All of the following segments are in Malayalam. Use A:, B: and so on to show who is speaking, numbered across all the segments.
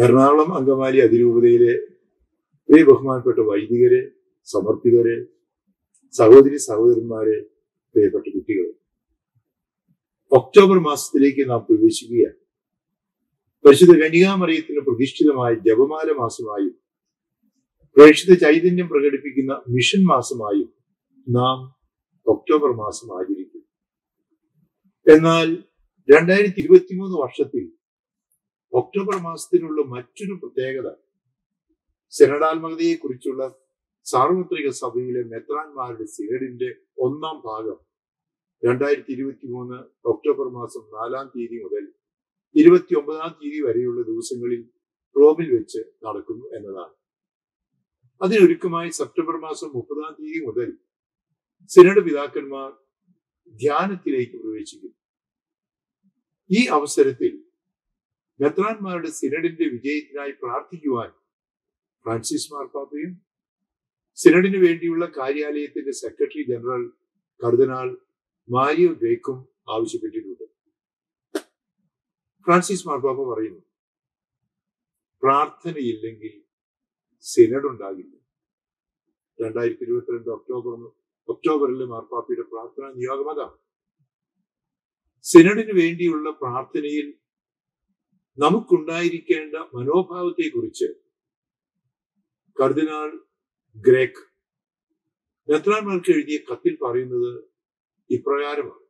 A: എറണാകുളം അങ്കമാലി അതിരൂപതയിലെ പ്രിയ ബഹുമാനപ്പെട്ട വൈദികരെ, സമർപ്പിതരെ, സഹോദരി സഹോദരന്മാരെ, പ്രിയപ്പെട്ട കുട്ടികൾ, ഒക്ടോബർ മാസത്തിലേക്ക് നാം പ്രവേശിക്കുകയാണ്. പരിശുദ്ധ കന്യകാമറിയത്തിന് പ്രതിഷ്ഠിതമായ ജപമാല മാസമായും പ്രേക്ഷിത ചൈതന്യം പ്രകടിപ്പിക്കുന്ന മിഷൻ മാസമായും നാം ഒക്ടോബർ മാസം ആചരിക്കും. എന്നാൽ 2023 വർഷത്തിൽ ഒക്ടോബർ മാസത്തിനുള്ള മറ്റൊരു പ്രത്യേകത സിനഡാത്മകതയെ കുറിച്ചുള്ള സാർവത്രിക സഭയിലെ മെത്രാന്മാരുടെ സിനഡിന്റെ 1ാം ഭാഗം 2023 ഒക്ടോബർ മാസം 4-ാം തീയതി മുതൽ 29-ാം തീയതി വരെയുള്ള ദിവസങ്ങളിൽ റോമിൽ വെച്ച് നടക്കുന്നു എന്നതാണ്. അതിനൊരുക്കമായി സെപ്റ്റംബർ മാസം 30-ാം തീയതി മുതൽ സിനഡ് പിതാക്കന്മാർ ധ്യാനത്തിലേക്ക് പ്രവേശിക്കും. ഈ അവസരത്തിൽ മെത്രാന്മാരുടെ സിനഡിന്റെ വിജയത്തിനായി പ്രാർത്ഥിക്കുവാൻ ഫ്രാൻസിസ് മാർപ്പാപ്പയും സിനഡിന് വേണ്ടിയുള്ള കാര്യാലയത്തിന്റെ സെക്രട്ടറി ജനറൽ കർദിനാൾ മാരിയോ ഗ്രേക്കും ആവശ്യപ്പെട്ടിട്ടുണ്ട്. ഫ്രാൻസിസ് മാർപ്പാപ്പ പറയുന്നു, പ്രാർത്ഥനയില്ലെങ്കിൽ സിനഡ് ഉണ്ടാകില്ല. 2022 ഒക്ടോബറിലെ മാർപ്പാപ്പയുടെ പ്രാർത്ഥനാ നിയോഗം അതാണ്. സിനഡിന് വേണ്ടിയുള്ള പ്രാർത്ഥനയിൽ നമുക്കുണ്ടായിരിക്കേണ്ട മനോഭാവത്തെ കുറിച്ച് കർദിനാൾ ഗ്രേക്ക് മെത്രാന്മാർക്ക് എഴുതിയ കത്തിൽ പറയുന്നത് ഇപ്രകാരമാണ്: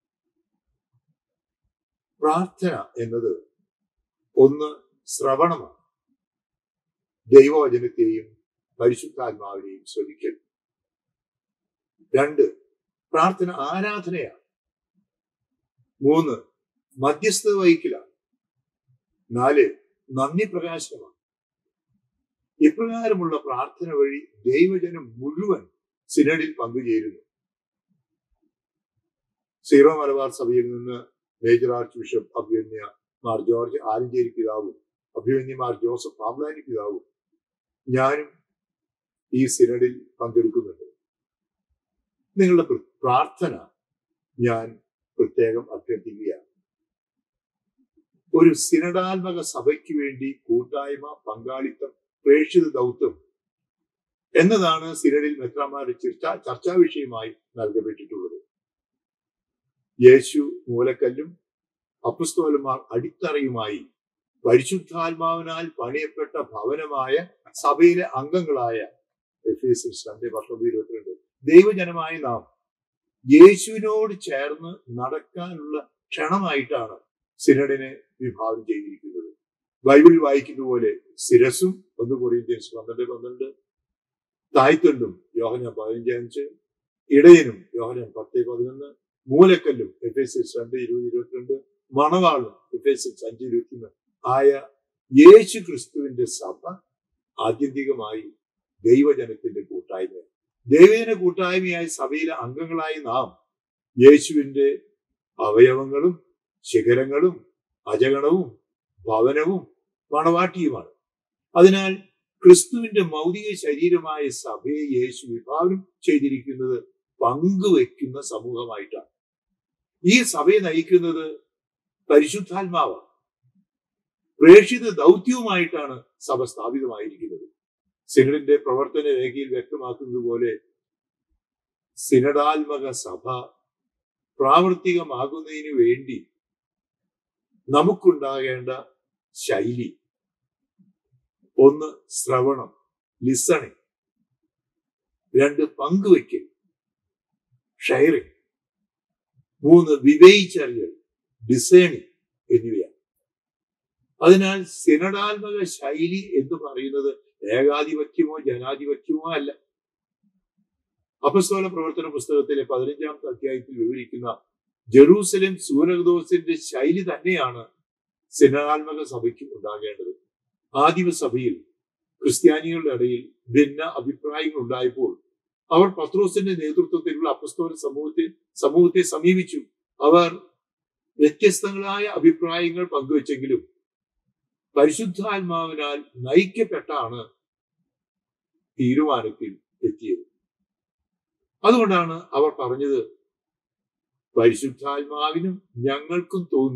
A: പ്രാർത്ഥന എന്നത് ഒന്ന് ശ്രവണമാണ്, ദൈവവചനത്തെയും പരിശുദ്ധാത്മാവിനെയും ശ്രവിക്കൽ. 2, പ്രാർത്ഥന ആരാധനയാണ്. 3, മധ്യസ്ഥത വഹിക്കലാണ്. 4, നന്ദി പ്രകാശനമാണ്. ഇപ്രകാരമുള്ള പ്രാർത്ഥന വഴി ദൈവജനം മുഴുവൻ സിനഡിൽ പങ്കുചേരുന്നു. സീറോ മലബാർ സഭയിൽ നിന്ന് മേജർ ആർച്ച് ബിഷപ്പ് അഭിമന്യ മാർ ജോർജ് ആലഞ്ചേരി പിതാവും അഭിമന്യ മാർ ജോസഫ് പാംബ്ലാനി പിതാവും ഞാനും ഈ സിനഡിൽ പങ്കെടുക്കുന്നുണ്ട്. നിങ്ങളുടെ പ്രാർത്ഥന ഞാൻ പ്രത്യേകം അഭ്യർത്ഥിക്കുകയാണ്. ഒരു സിനഡാത്മക സഭയ്ക്ക് വേണ്ടി കൂട്ടായ്മ, പങ്കാളിത്തം, പ്രേക്ഷിത ദൗത്യം എന്നതാണ് സിനഡിൽ മെത്രാന്മാരുടെ ചർച്ചാ വിഷയമായി നൽകപ്പെട്ടിട്ടുള്ളത്. യേശു മൂലക്കല്ലും അപ്പസ്തോലന്മാർ അടിത്തറയുമായി പരിശുദ്ധാത്മാവിനാൽ പണിയപ്പെട്ട ഭവനമായ സഭയിലെ അംഗങ്ങളായ എഫേസ്യർ 2:19-22 ദൈവജനമായി നാം യേശുവിനോട് ചേർന്ന് നടക്കാനുള്ള ക്ഷണമായിട്ടാണ് സിനഡിനെ വിഭാവനം ചെയ്തിരിക്കുന്നത്. ബൈബിൾ വായിക്കുന്ന പോലെ ശിരസും 1 കൊറിന്ത്യൻസ് 12:12, തായ്തണ്ടും യോഹന്നാൻ 15:5, ഇടയനും യോഹന്നാൻ 10:11, മൂലക്കല്ലും എഫേസ്യർ 2:20-22, മണവാളും എഫേസ്യർ 5:21 ആയ യേശു ക്രിസ്തുവിന്റെ സഭ ആത്യന്തികമായി ദൈവജനത്തിന്റെ കൂട്ടായ്മ. ദൈവജന കൂട്ടായ്മയായ സഭയിലെ അംഗങ്ങളായി നാം യേശുവിന്റെ അവയവങ്ങളും ശിഖരങ്ങളും അജഗണവും ഭവനവും മണവാട്ടിയുമാണ്. അതിനാൽ ക്രിസ്തുവിന്റെ മൗലിക ശരീരമായ സഭയെ യേശു വിഭാവനം ചെയ്തിരിക്കുന്നത് പങ്കുവെക്കുന്ന സമൂഹമായിട്ടാണ്. ഈ സഭയെ നയിക്കുന്നത് പരിശുദ്ധാത്മാവാണ്. പ്രേക്ഷിത ദൗത്യവുമായിട്ടാണ് സഭ സ്ഥാപിതമായിരിക്കുന്നത്. സിനഡിന്റെ പ്രവർത്തന രേഖയിൽ വ്യക്തമാക്കുന്നത് പോലെ സിനഡാത്മക സഭ പ്രാവർത്തികമാകുന്നതിന് വേണ്ടി നമുക്കുണ്ടാകേണ്ട ശൈലി: 1, ശ്രവണം, ലിസണിങ്. 2, പങ്കുവയ്ക്കൽ, ഷെയറിങ്. 3, വിവേചിച്ചറിയൽ, ഡിസേണിങ് എന്നിവയാണ്. അതിനാൽ സിനഡാത്മക ശൈലി എന്ന് പറയുന്നത് ഏകാധിപത്യമോ ജനാധിപത്യമോ അല്ല. അപ്പസ്തോല പ്രവർത്തന പുസ്തകത്തിലെ 15-ാമത്തെ അധ്യായത്തിൽ വിവരിക്കുന്ന ജെറൂസലേം സൂനകദോസിന്റെ ശൈലി തന്നെയാണ് സിനഡാത്മക സഭയ്ക്കും ഉണ്ടാകേണ്ടത്. ആദിമ സഭയിൽ ക്രിസ്ത്യാനികളുടെ ഇടയിൽ ഭിന്ന അഭിപ്രായങ്ങൾ ഉണ്ടായപ്പോൾ അവർ പത്രോസിന്റെ നേതൃത്വത്തിലുള്ള അപ്പസ്തോല സമൂഹത്തെ സമീപിച്ചു. അവർ വ്യത്യസ്തങ്ങളായ അഭിപ്രായങ്ങൾ പങ്കുവെച്ചെങ്കിലും പരിശുദ്ധാത്മാവിനാൽ നയിക്കപ്പെട്ടാണ് തീരുമാനത്തിൽ എത്തിയത്. അതുകൊണ്ടാണ് അവർ പറഞ്ഞത്, പരിശുദ്ധാത്മാവിനും ഞങ്ങൾക്കും തോന്നി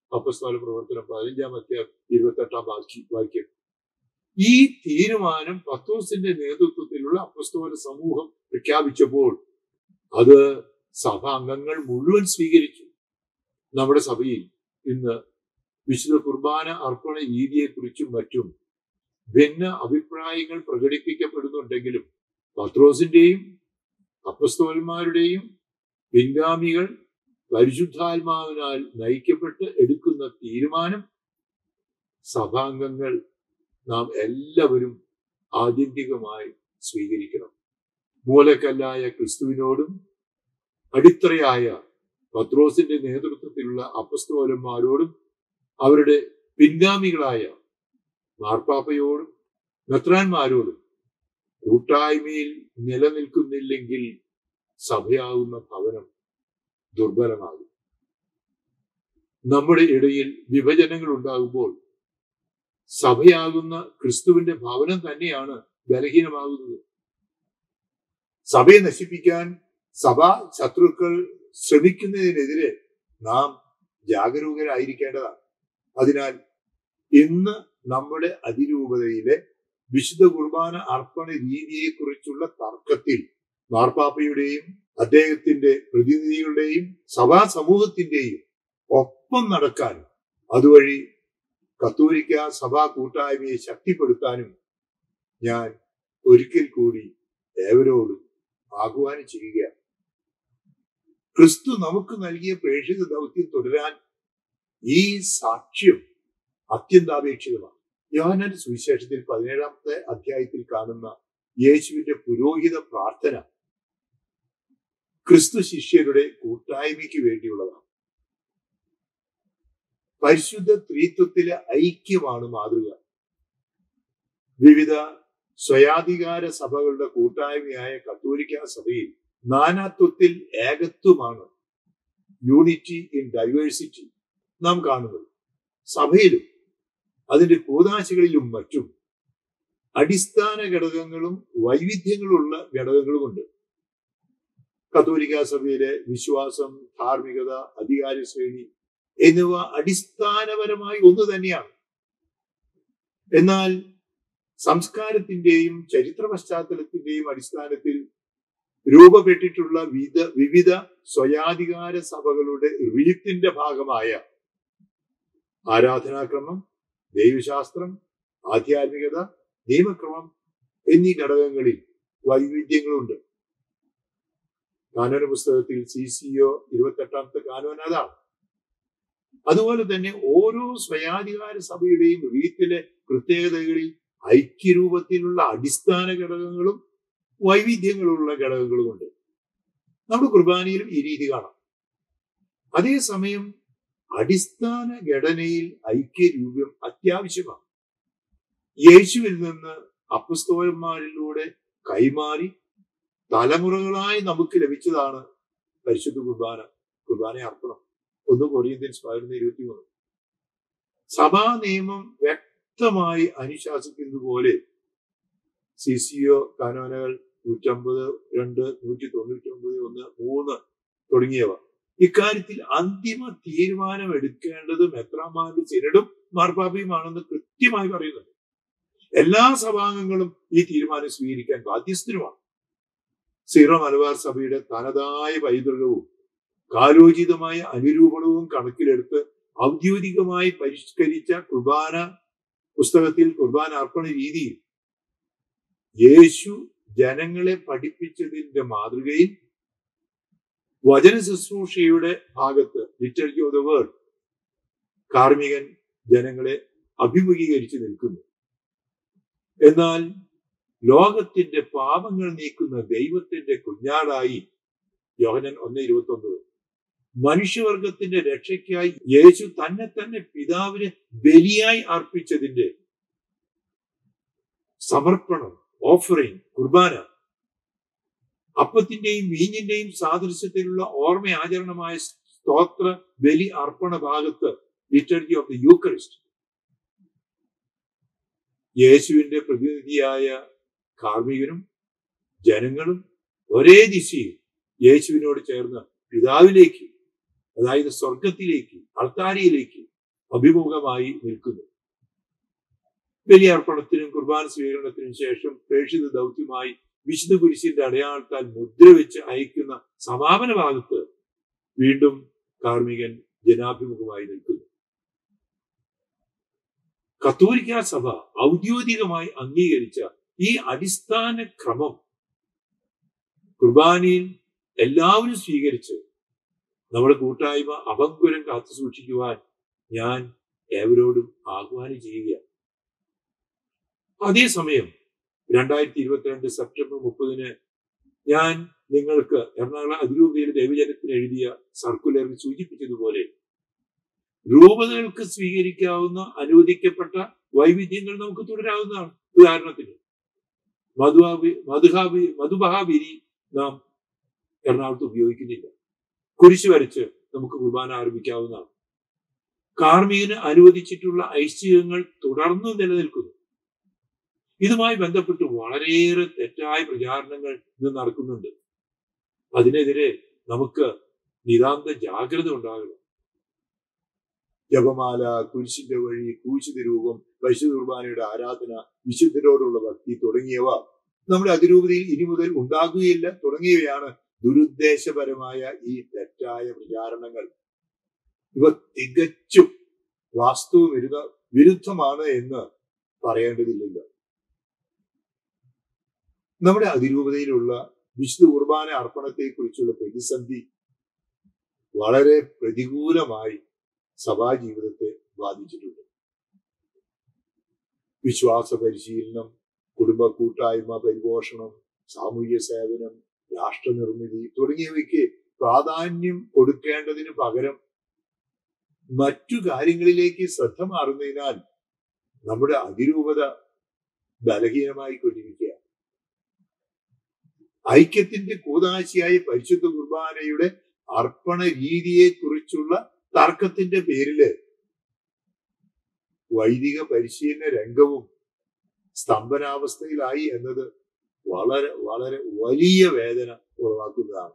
A: അപ്പസ്തോല പ്രവർത്തനം 15-ാം വാക്യം. ഈ തീരുമാനം പത്രോസിന്റെ നേതൃത്വത്തിലുള്ള അപ്പസ്തോല സമൂഹം പ്രഖ്യാപിച്ചപ്പോൾ അത് സഭാംഗങ്ങൾ മുഴുവൻ സ്വീകരിച്ചു. നമ്മുടെ സഭയിൽ ഇന്ന് വിശുദ്ധ കുർബാന അർപ്പണ രീതിയെക്കുറിച്ചും മറ്റും ഭിന്ന അഭിപ്രായങ്ങൾ പ്രകടിപ്പിക്കപ്പെടുന്നുണ്ടെങ്കിലും പത്രോസിന്റെയും അപ്പസ്തോലന്മാരുടെയും പിൻഗാമികൾ പരിശുദ്ധാത്മാവിനാൽ നയിക്കപ്പെട്ട് എടുക്കുന്ന തീരുമാനം സഭാംഗങ്ങൾ നാം എല്ലാവരും ആത്യന്തികമായി സ്വീകരിക്കണം. മൂലക്കല്ലായ ക്രിസ്തുവിനോടും അടിത്തറയായ പത്രോസിന്റെ നേതൃത്വത്തിലുള്ള അപ്പസ്തോലന്മാരോടും അവരുടെ പിൻഗാമികളായ മാർപ്പാപ്പയോടും മെത്രാന്മാരോടും കൂട്ടായ്മയിൽ നിലനിൽക്കുന്നില്ലെങ്കിൽ സഭയാകുന്ന ഭവനം ദുർബലമാകും. നമ്മുടെ ഇടയിൽ വിഭജനങ്ങൾ ഉണ്ടാകുമ്പോൾ സഭയാകുന്ന ക്രിസ്തുവിന്റെ ഭവനം തന്നെയാണ് ബലഹീനമാകുന്നത്. സഭയെ നശിപ്പിക്കാൻ സഭാ ശത്രുക്കൾ ശ്രമിക്കുന്നതിനെതിരെ നാം ജാഗരൂകരായിരിക്കേണ്ടതാണ്. അതിനാൽ ഇന്ന് നമ്മുടെ അതിരൂപതയിലെ വിശുദ്ധ കുർബാന അർപ്പണ രീതിയെക്കുറിച്ചുള്ള തർക്കത്തിൽ മാർപ്പാപ്പയുടെയും അദ്ദേഹത്തിന്റെ പ്രതിനിധികളുടെയും സഭാ സമൂഹത്തിന്റെയും ഒപ്പം നടക്കാനും അതുവഴി കത്തോലിക്ക സഭാ കൂട്ടായ്മയെ ശക്തിപ്പെടുത്താനും ഞാൻ ഒരിക്കൽ കൂടി ഏവരോടും ആഹ്വാനം ചെയ്യുകയാണ്. ക്രിസ്തു നമുക്ക് നൽകിയ പ്രേക്ഷിത ദൗത്യം തുടരാൻ ഈ സാക്ഷ്യം അത്യന്താപേക്ഷിതമാണ്. യോഹന്നാന്റെ സുവിശേഷത്തിൽ 17-ാമത്തെ അധ്യായത്തിൽ കാണുന്ന യേശുവിന്റെ പുരോഹിത പ്രാർത്ഥന ക്രിസ്തു ശിഷ്യരുടെ കൂട്ടായ്മയ്ക്ക് വേണ്ടിയുള്ളതാണ്. പരിശുദ്ധ ത്രിത്വത്തിലെ ഐക്യമാണ് മാതൃക. വിവിധ സ്വയാധികാര സഭകളുടെ കൂട്ടായ്മയായ കത്തോലിക്ക സഭയിൽ നാനാത്വത്തിൽ ഏകത്വമാണ്, യൂണിറ്റി ഇൻ ഡൈവേഴ്സിറ്റി നാം കാണുന്നത്. സഭയിലും അതിന്റെ കൂതാശകളിലും മറ്റും അടിസ്ഥാന ഘടകങ്ങളും വൈവിധ്യങ്ങളുള്ള ഘടകങ്ങളുമുണ്ട്. കത്തോലിക്ക സഭയിലെ വിശ്വാസം, ധാർമ്മികത, അധികാര ശ്രേണി എന്നിവ അടിസ്ഥാനപരമായി ഒന്ന് തന്നെയാണ്. എന്നാൽ സംസ്കാരത്തിന്റെയും ചരിത്ര പശ്ചാത്തലത്തിന്റെയും അടിസ്ഥാനത്തിൽ രൂപപ്പെട്ടിട്ടുള്ള വിവിധ സ്വയാധികാര സഭകളുടെ റീത്തിന്റെ ഭാഗമായ ആരാധനാക്രമം, ദൈവശാസ്ത്രം, ആധ്യാത്മികത, നിയമക്രമം എന്നീ ഘടകങ്ങളിൽ വൈവിധ്യങ്ങളുണ്ട്. കാനോന പുസ്തകത്തിൽ CCO 28-ാമത്തെ കാനോൻ അതാണ്. അതുപോലെ തന്നെ ഓരോ സ്വയാധികാര സഭയുടെയും റീത്തിലെ പ്രത്യേകതകളിൽ ഐക്യരൂപത്തിലുള്ള അടിസ്ഥാന ഘടകങ്ങളും വൈവിധ്യങ്ങളുള്ള ഘടകങ്ങളുമുണ്ട്. നമ്മുടെ കുർബാനയിലും ഈ രീതി കാണാം. അതേസമയം അടിസ്ഥാന ഘടനയിൽ ഐക്യരൂപം അത്യാവശ്യമാണ്. യേശുവിൽ നിന്ന് അപ്പസ്തോലന്മാരിലൂടെ കൈമാറി തലമുറകളായി നമുക്ക് ലഭിച്ചതാണ് പരിശുദ്ധ കുർബാന അർപ്പണം. 1 കൊറിന്ത്യൻസ് 11:23. സഭാ നിയമം വ്യക്തമായി അനുശാസിക്കുന്നത് പോലെ CCO കാനോനുകൾ 150, 2, 199, 1, 3 തുടങ്ങിയവ ഇക്കാര്യത്തിൽ അന്തിമ തീരുമാനം എടുക്കേണ്ടത് മെത്രാന്മാരുടെ സിനഡും മാർപ്പാപ്പയുമാണെന്ന് കൃത്യമായി പറയുന്നുണ്ട്. എല്ലാ സഭാംഗങ്ങളും ഈ തീരുമാനം സ്വീകരിക്കാൻ ബാധ്യസ്ഥരുമാണ്. സീറോ മലബാർ സഭയുടെ തനതായ പൈതൃകവും കാലോചിതമായ അനുരൂപണവും കണക്കിലെടുത്ത് ഔദ്യോഗികമായി പരിഷ്കരിച്ച കുർബാന പുസ്തകത്തിൽ കുർബാന അർപ്പണ രീതിയിൽ യേശു ജനങ്ങളെ പഠിപ്പിച്ചതിന്റെ മാതൃകയിൽ വചന ശുശ്രൂഷയുടെ ഭാഗത്ത് ലിറ്റർജി ഓഫ് ദ വേർഡ് കാർമികൻ ജനങ്ങളെ അഭിമുഖീകരിച്ച് നിൽക്കുന്നു. എന്നാൽ ലോകത്തിന്റെ പാപങ്ങൾ നീക്കുന്ന ദൈവത്തിന്റെ കുഞ്ഞാടായി യോഹന്നാൻ 1:29 മനുഷ്യവർഗത്തിന്റെ രക്ഷയ്ക്കായി യേശു തന്നെ പിതാവിന് ബലിയായി അർപ്പിച്ചതിന്റെ സമർപ്പണം, ഓഫറിംഗ്, കുർബാന, അപ്പത്തിന്റെയും വീഞ്ഞിന്റെയും സാദൃശ്യത്തിലുള്ള ഓർമ്മ ആചരണമായ സ്തോത്ര ബലി അർപ്പണ ഭാഗത്ത് ലിറ്റർജി ഓഫ് ദി യൂക്കറിസ്റ്റ് യേശുവിന്റെ പ്രതിനിധിയായ കാർമികനും ജനങ്ങളും ഒരേ ദിശയിൽ യേശുവിനോട് ചേർന്ന് പിതാവിലേക്ക്, അതായത് സ്വർഗത്തിലേക്ക്, അൾത്താരയിലേക്ക് അഭിമുഖമായി നിൽക്കുന്നു. ബലിയർപ്പണത്തിനും കുർബാന സ്വീകരണത്തിനും ശേഷം പ്രേക്ഷിത ദൗത്യമായി വിശുദ്ധ കുരിശിന്റെ അടയാളത്താൽ മുദ്ര വെച്ച് അയക്കുന്ന സമാപന ഭാഗത്ത് വീണ്ടും കാർമികൻ ജനാഭിമുഖമായി നിൽക്കുന്നു. കത്തോലിക്ക സഭ ഔദ്യോഗികമായി അംഗീകരിച്ച ഈ അടിസ്ഥാന ക്രമം കുർബാനയിൽ എല്ലാവരും സ്വീകരിച്ച് നമ്മുടെ കൂട്ടായ്മ അഭംഗുരം കാത്തു സൂക്ഷിക്കുവാൻ ഞാൻ ഏവരോടും ആഹ്വാനം ചെയ്യുകയാണ്. അതേസമയം 2022 സെപ്റ്റംബർ 30 ഞാൻ നിങ്ങൾക്ക് എറണാകുളം അതിരൂപതയിലെ ദൈവജനത്തിന് എഴുതിയ സർക്കുലറിൽ സൂചിപ്പിച്ചതുപോലെ രൂപതകൾക്ക് സ്വീകരിക്കാവുന്ന അനുവദിക്കപ്പെട്ട വൈവിധ്യങ്ങൾ നമുക്ക് തുടരാവുന്നതാണ്. ഉദാഹരണത്തിന് മധുബഹാബിരി നാം എറണാകുളത്ത് ഉപയോഗിക്കുന്നില്ല. കുരിശ് വരച്ച് നമുക്ക് കുർബാന ആരംഭിക്കാവുന്നതാണ്. കാർമികന് അനുവദിച്ചിട്ടുള്ള ഐശ്വര്യങ്ങൾ തുടർന്നു നിലനിൽക്കുന്നു. ഇതുമായി ബന്ധപ്പെട്ട് വളരെയേറെ തെറ്റായ പ്രചാരണങ്ങൾ ഇന്ന് നടക്കുന്നുണ്ട്. അതിനെതിരെ നമുക്ക് നിതാന്ത ജാഗ്രത ഉണ്ടാകണം. ജപമാല, കുരിശിന്റെ വഴി, ക്രൂശിത രൂപം, പരിശുദ്ധ കുർബാനയുടെ ആരാധന, വിശുദ്ധരോടുള്ള ഭക്തി തുടങ്ങിയവ നമ്മുടെ അതിരൂപതയിൽ ഇനി മുതൽ ഉണ്ടാകുകയില്ല തുടങ്ങിയവയാണ് ദുരുദ്ദേശപരമായ ഈ തെറ്റായ പ്രചാരണങ്ങൾ. ഇവ തികച്ചും വാസ്തു വിരുദ്ധമാണ് എന്ന് പറയേണ്ടതില്ലല്ലോ. നമ്മുടെ അതിരൂപതയിലുള്ള വിശുദ്ധ കുർബാന അർപ്പണത്തെ കുറിച്ചുള്ള പ്രതിസന്ധി വളരെ പ്രതികൂലമായി സഭാ ജീവിതത്തെ ബാധിച്ചിട്ടുണ്ട്. വിശ്വാസ പരിശീലനം, കുടുംബ കൂട്ടായ്മ പരിപോഷണം, സാമൂഹ്യ സേവനം, രാഷ്ട്ര നിർമ്മിതി തുടങ്ങിയവയ്ക്ക് പ്രാധാന്യം കൊടുക്കേണ്ടതിന് പകരം മറ്റു കാര്യങ്ങളിലേക്ക് ശ്രദ്ധ മാറുന്നതിനാൽ നമ്മുടെ അതിരൂപത ബലഹീനമായി കൊണ്ടിരിക്കുക. ഐക്യത്തിന്റെ കൂതാശിയായ പരിശുദ്ധ കുർബാനയുടെ അർപ്പണ രീതിയെ കുറിച്ചുള്ള തർക്കത്തിന്റെ പേരില് വൈദിക പരിശീലന രംഗവും സ്തംഭനാവസ്ഥയിലായി എന്നത് വളരെ വളരെ വലിയ വേദന ഉളവാക്കുന്നതാണ്.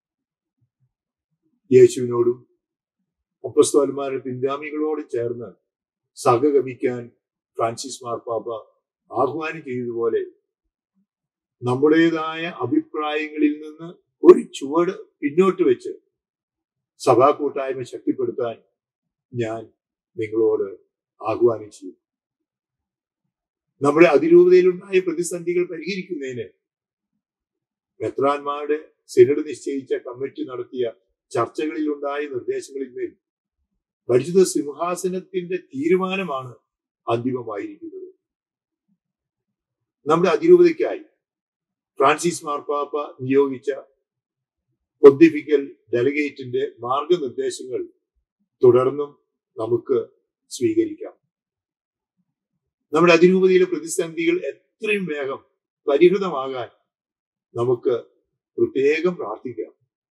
A: യേശുവിനോടും അപ്പസ്തോലന്മാരുടെ പിൻഗാമികളോടും ചേർന്ന് സഹഗമിക്കാൻ ഫ്രാൻസിസ് മാർപ്പാപ്പ ആഹ്വാനം ചെയ്തതുപോലെ നമ്മുടേതായ അഭിപ്രായങ്ങളിൽ നിന്ന് ഒരു ചുവട് പിന്നോട്ട് വെച്ച് സഭാ കൂട്ടായ്മ ശക്തിപ്പെടുത്താൻ ഞാൻ നിങ്ങളോട് ആഹ്വാനം ചെയ്യും. നമ്മുടെ അതിരൂപതയിലുണ്ടായ പ്രതിസന്ധികൾ പരിഹരിക്കുന്നതിന് മെത്രാന്മാരുടെ സിനഡ് നിശ്ചയിച്ച കമ്മിറ്റി നടത്തിയ ചർച്ചകളിൽ ഉണ്ടായ നിർദ്ദേശങ്ങളിന്മേൽ പരിശുദ്ധ സിംഹാസനത്തിന്റെ തീരുമാനമാണ് അന്തിമമായിരിക്കുന്നത്. നമ്മുടെ അതിരൂപതയ്ക്കായി ഫ്രാൻസിസ് മാർപ്പാപ്പ നിയോഗിച്ച പൊന്തിഫിക്കൽ ഡെലഗേറ്റിന്റെ മാർഗനിർദ്ദേശങ്ങൾ തുടർന്നും നമുക്ക് സ്വീകരിക്കാം. നമ്മുടെ അതിരൂപതയിലെ പ്രതിസന്ധികൾ എത്രയും വേഗം പരിഹൃതമാകാൻ നമുക്ക് പ്രത്യേകം പ്രാർത്ഥിക്കാം.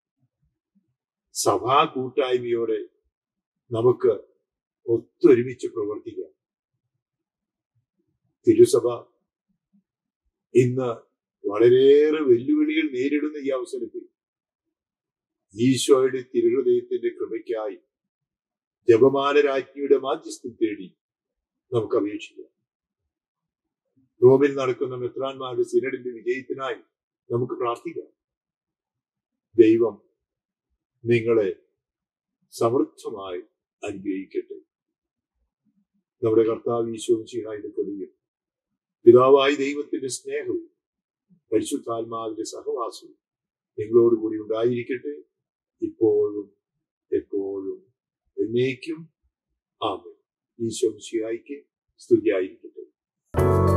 A: സഭാ കൂട്ടായ്മയോടെ നമുക്ക് ഒത്തൊരുമിച്ച് പ്രവർത്തിക്കാം. തിരുസഭ ഇന്ന് വളരെയേറെ വെല്ലുവിളികൾ നേരിടുന്ന ഈ അവസരത്തിൽ ഈശോയുടെ തിരുഹൃദയത്തിന്റെ കൃപയ്ക്കായി ജപമാല രാജ്ഞിയുടെ മാധ്യസ്ഥം തേടി നമുക്ക് അപേക്ഷിക്കാം. റോമിൽ നടക്കുന്ന മെത്രാന്മാരുടെ സിനഡിന്റെ വിജയത്തിനായി നമുക്ക് പ്രാർത്ഥിക്കാം. ദൈവം നിങ്ങളെ സമൃദ്ധമായി അനുഗ്രഹിക്കട്ടെ. നമ്മുടെ കർത്താവ് ഈശോ മിശിഹായുടെ കൃപയും പിതാവായ ദൈവത്തിന്റെ സ്നേഹവും പരിശുദ്ധാത്മാവിന്റെ സഹവാസവും നിങ്ങളോടുകൂടി ഉണ്ടായിരിക്കട്ടെ, ഇപ്പോഴും എപ്പോഴും എന്നേക്കും. ആമേൻ. ഈശോ മിശിഹായ്ക്ക് സ്തുതിയായിരിക്കട്ടെ.